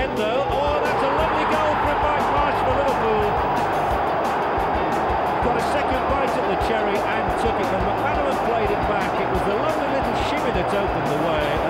Endo. Oh, that's a lovely goal from Mike Marsh for Liverpool. Got a second bite at the cherry and took it, and McManaman played it back. It was the lovely little shimmy that opened the way.